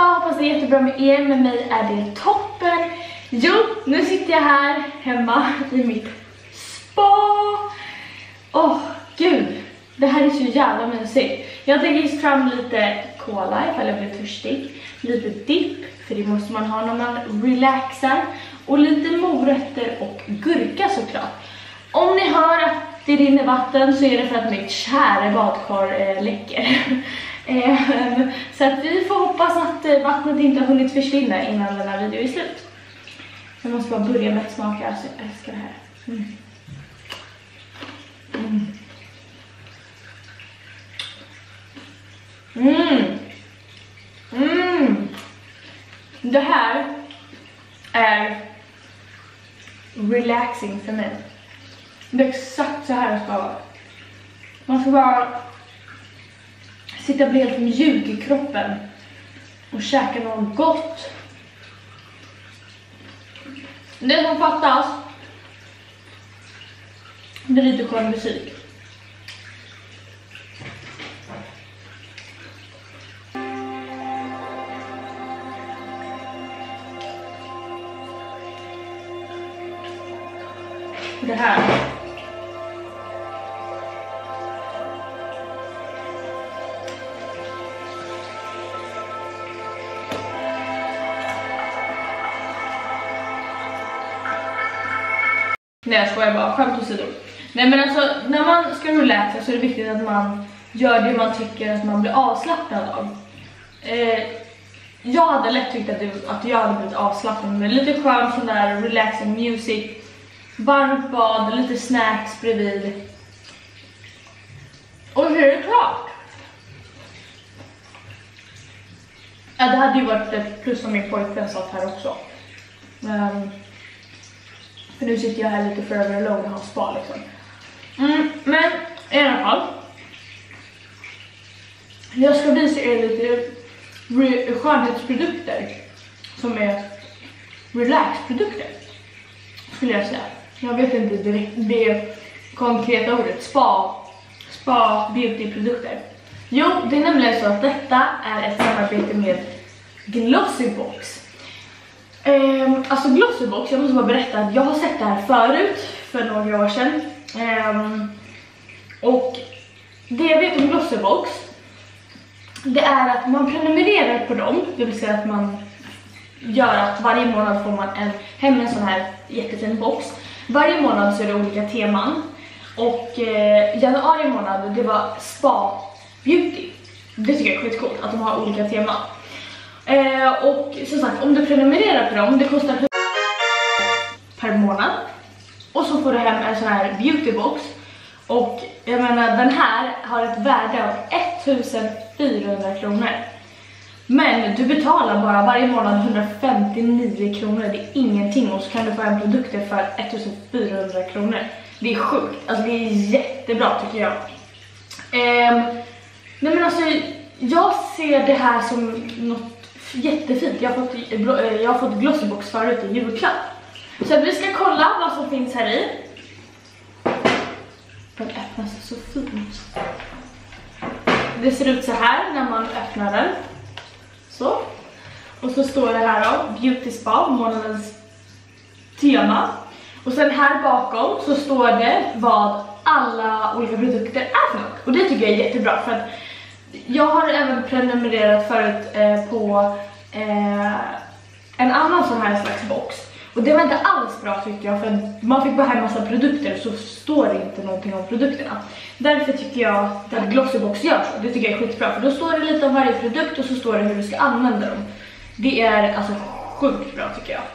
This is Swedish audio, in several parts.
hoppas det är jättebra med er. Med mig är det toppen. Jo, nu sitter jag här hemma i mitt spa. Gud, det här är så jävla mysigt. Jag tänker fram lite cola ifall jag blir törstig. Lite dipp, för det måste man ha när man relaxar. Och lite morötter och gurka såklart. Om ni hör att det rinner vatten så är det för att mitt kära badkar läcker. Så att vi får hoppas att vattnet inte har hunnit försvinna innan den här videon är slut. Jag måste bara börja med att smaka, alltså jag älskar det här. Det här är relaxing för mig. Det är exakt så här det ska vara. Man ska bara sitta och bli helt mjuk i kroppen och käka något gott. Det som fattas, det är lite skön musik. Det här. Nej, jag skojar bara, skämt åsido. Nej men alltså, när man ska relaxa så är det viktigt att man gör det man tycker att man blir avslappnad av. Jag hade lätt tyckt att jag hade blivit avslappnad med lite skön sån där relaxing music. Varmt bad, lite snacks bredvid. Och hur är det klart? Ja, det hade ju varit ett plus om min pojkvän satt här också. För nu sitter jag här lite forever alone och har spa liksom. Men i alla fall. Jag ska visa er lite skönhetsprodukter som är relaxprodukter, skulle jag säga. Jag vet inte direkt det konkreta ordet. Spa beautyprodukter. Jo, det är nämligen så att detta är ett samarbete med Glossybox. Alltså Glossybox, jag måste bara berätta att jag har sett det här förut för några år sedan. Och det jag vet om Glossybox, det är att man prenumererar på dem. Det vill säga att man gör att varje månad får man hem en sån här jättefin box. Varje månad så är det olika teman. Och januari månad, det var spa beauty. Det tycker jag är skitcoolt att de har olika teman. Och som sagt, om du prenumererar på dem, det kostar 100 per månad. Och så får du hem en sån här beautybox. Och jag menar, den här har ett värde av 1400 kronor. Men du betalar bara varje månad 159 kronor, det är ingenting. Och så kan du få hem produkter för 1400 kronor. Det är sjukt, alltså det är jättebra tycker jag. Nej men alltså, jag ser det här som något jättefint. Jag har fått Glossybox förut i julklapp. Så vi ska kolla vad som finns här i. Den öppnas så fint. Det ser ut så här när man öppnar den. Så. Och så står det här då, Beauty Spa, månadens tema. Och sen här bakom så står det vad alla olika produkter är för något. Och det tycker jag är jättebra, för att jag har även prenumererat förut på en annan sån här slags box. Och det var inte alls bra tycker jag, för man fick bara hem massa produkter så står det inte någonting om produkterna. Därför tycker jag att Glossybox gör så. Det tycker jag är skitbra, för då står det lite om varje produkt och så står det hur du ska använda dem. Det är alltså sjukt bra tycker jag.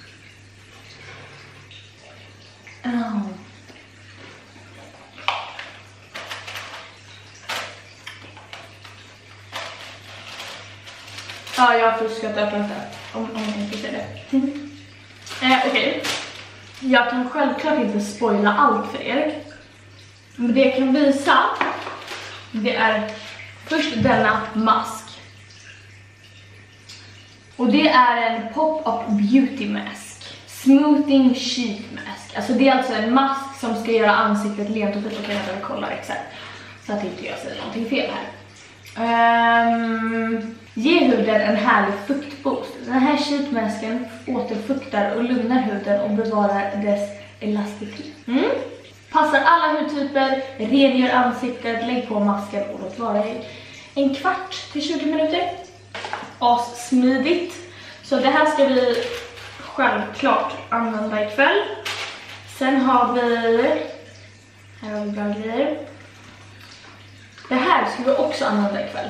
Ja, jag har fuskat öppna det. Om jag inte ser det. Okej. Jag kan självklart inte spoila allt för er. Men det jag kan visa, det är först denna mask. Och det är en pop-up beauty mask. Smoothing sheet mask. Alltså det är alltså en mask som ska göra ansiktet lent och fint. Och jag kollar exakt så att inte jag säger någonting fel här. Ge huden en härlig fuktboost. Den här sheetmasken återfuktar och lugnar huden och bevarar dess elasticitet. Passar alla hudtyper, rengör ansiktet, lägg på masken och låt vara i 1/4 till 20 minuter. Smidigt. Så det här ska vi självklart använda ikväll. Sen har vi, här har vi bra grejer. Det här ska vi också använda ikväll.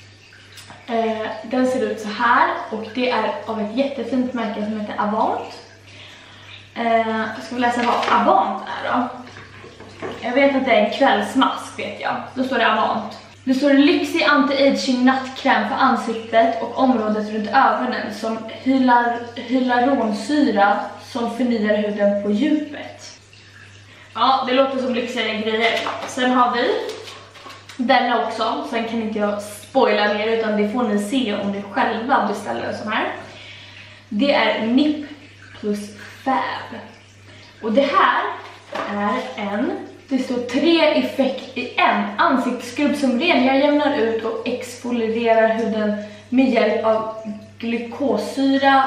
Den ser ut så här och det är av ett jättefint märke som heter Avant. Jag ska läsa vad Avant är då. Jag vet att det är en kvällsmask, vet jag. Då står det Avant. Det står lyxig anti-aging nattkräm för ansiktet och området runt ögonen som hyaluronsyra som förnyar huden på djupet. Ja, det låter som lyxiga grejer. Sen har vi den också. Sen kan inte jag spoila mer utan det får ni se om ni själva beställer en sån här. Det är Nip plus Fab. Och det här är det står 3 effekt i en. Ansiktsskrubb som rengör, jämnar ut och exfolierar huden med hjälp av glukossyra,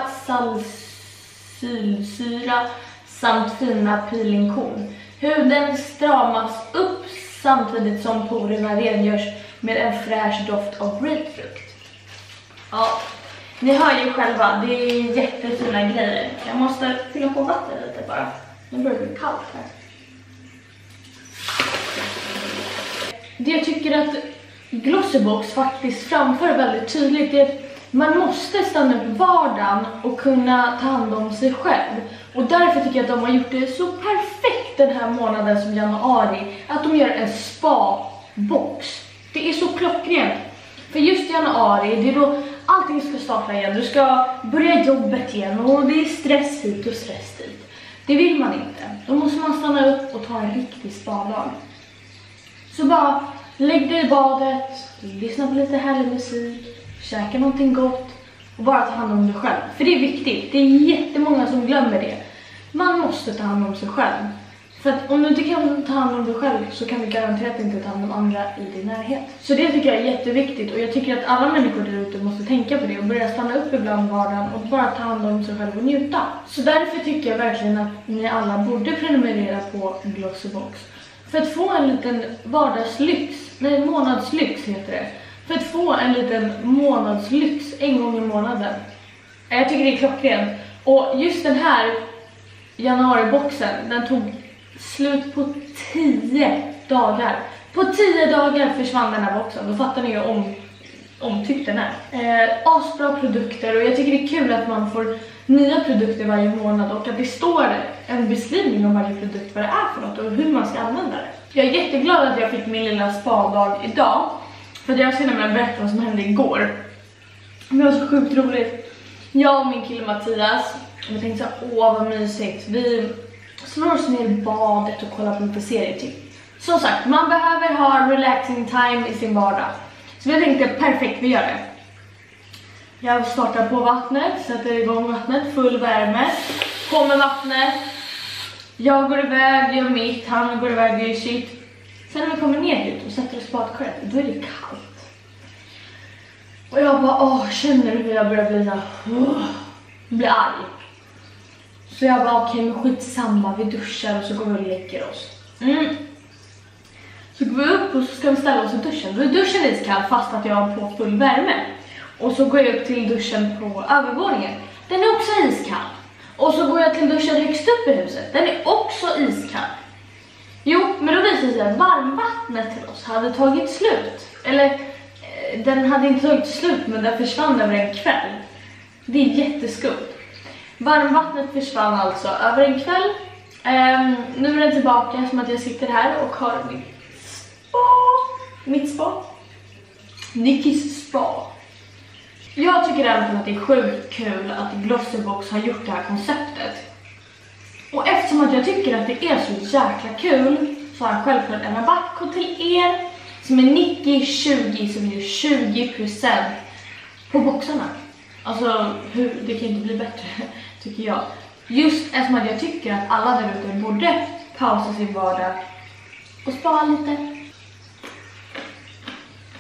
salicylsyra samt fina peelingkorn. Huden stramas upp samtidigt som porerna rengörs med en fräsch doft av grapefrukt. Ja, ni hör ju själva, det är jättefina grejer. Jag måste fylla på vatten lite bara. Nu börjar det bli kallt här. Det jag tycker att Glossybox faktiskt framför väldigt tydligt är att man måste stanna upp vardagen och kunna ta hand om sig själv. Och därför tycker jag att de har gjort det så perfekt den här månaden som januari. Att de gör en spa-box. Det är så klockrent. För just januari, det är då allting ska starta igen. Du ska börja jobbet igen och det är stress hit och stress dit. Det vill man inte. Då måste man stanna upp och ta en riktig spa-dag. Så bara lägg dig i badet, lyssna på lite härlig musik, käka någonting gott och bara ta hand om dig själv. För det är viktigt, det är jättemånga som glömmer det. Man måste ta hand om sig själv. För att om du inte kan ta hand om dig själv så kan du garanterat inte ta hand om andra i din närhet. Så det tycker jag är jätteviktigt och jag tycker att alla människor där ute måste tänka på det och börja stanna upp ibland vardagen och bara ta hand om sig själv och njuta. Så därför tycker jag verkligen att ni alla borde prenumerera på Glossybox. För att få en liten vardagslyx, nej månadslyx heter det. För att få en liten månadslyx en gång i månaden. Jag tycker det är klockrent. Och just den här januariboxen, den tog slut på 10 dagar. På 10 dagar försvann den här boxen. Då fattar ni ju omtyckt den är. Asbra produkter och jag tycker det är kul att man får nya produkter varje månad och att det står en beskrivning om varje produkt vad det är för något och hur man ska använda det. Jag är jätteglad att jag fick min lilla spa-dag idag för att jag ska nämligen berätta vad som hände igår. Det var så sjukt roligt. Jag och min kille Mattias, vi tänkte så här, vad mysigt. Vi slår oss ner i badet och kollar på lite serier typ. Som sagt, man behöver ha relaxing time i sin vardag. Så jag tänkte, perfekt, vi gör det. Jag startar på vattnet, sätter igång vattnet, full värme. På med vattnet. Jag går iväg, gör mitt, han går iväg, gör sitt. Sen när vi kommer ner hit och sätter oss på badkaret, då är det kallt. Och jag bara, känner du hur jag börjar bli så blir arg. Så jag bara, okej, men skitsamma, vi duschar och så går vi och lägger oss. Så går vi upp och så ska vi ställa oss i duschen. Då är duschen iskall fast att jag har på full värme. Och så går jag upp till duschen på övervåningen. Den är också iskall. Och så går jag till duschen högst upp i huset. Den är också iskall. Jo, men då visade det sig att varmvattnet till oss hade tagit slut. Eller, den hade inte tagit slut men den försvann över en kväll. Det är jätteskumt. Varmvattnet försvann alltså över en kväll. Nu är den tillbaka som att jag sitter här och har mitt spa. Nickis spa. Jag tycker även att det är sjukt kul att Glossybox har gjort det här konceptet. Och eftersom att jag tycker att det är så jäkla kul så har jag självklart en rabattkod till er som är Nicky20 som ger 20% på boxarna. Alltså, det kan inte bli bättre, tycker jag. Just eftersom att jag tycker att alla där ute borde pausa sin vardag och spara lite.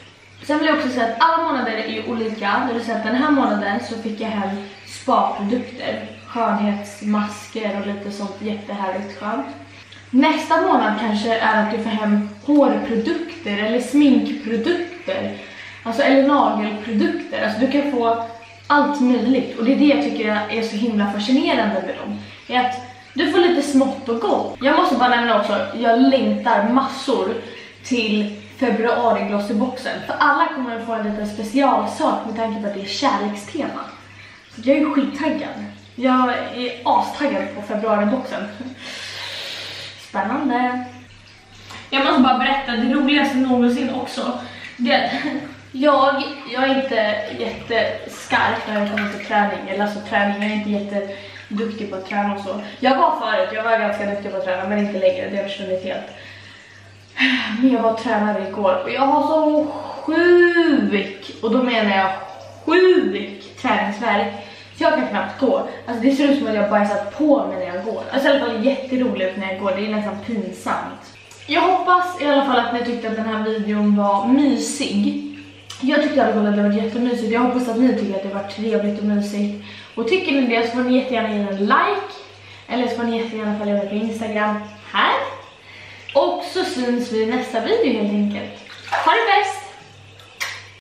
Sen vill jag också säga att alla månader är ju olika. Det vill säga att den här månaden så fick jag hem spa-produkter, skönhetsmasker och lite sånt jättehärligt skönt. Nästa månad kanske är att du får hem hårprodukter eller sminkprodukter, alltså eller nagelprodukter. Alltså du kan få allt möjligt, och det är det jag tycker är så himla fascinerande med dem. Är att du får lite smått och gott. Jag måste bara nämna också, jag längtar massor till februari glossyboxen. För alla kommer att få en liten specialsak med tanke på att det är kärlekstema. Så jag är skittaggad. Jag är astaggad på februariboxen. Spännande. Jag måste bara berätta det roligaste någonsin också. Jag är inte jätteskarp när jag kommer till träning. Eller alltså träning, jag är inte jätteduktig på att träna och så. Jag var ganska duktig på att träna, men inte längre, det har försvunnit helt. Men jag var tränare igår och jag har så sjuk, och då menar jag sjuk träningsvärk. Jag kan knappt gå. Alltså det ser ut som att jag bajsat på mig när jag går. Alltså i alla fall jätteroligt när jag går, det är nästan pinsamt. Jag hoppas i alla fall att ni tyckte att den här videon var mysig. Jag tyckte i alla fall att det var jättemysigt. Jag hoppas att ni tycker att det var trevligt och mysigt. Och tycker ni det så får ni jättegärna ge en like. Eller så får ni jättegärna följa mig på Instagram här. Och så syns vi i nästa video helt enkelt. Ha det bäst!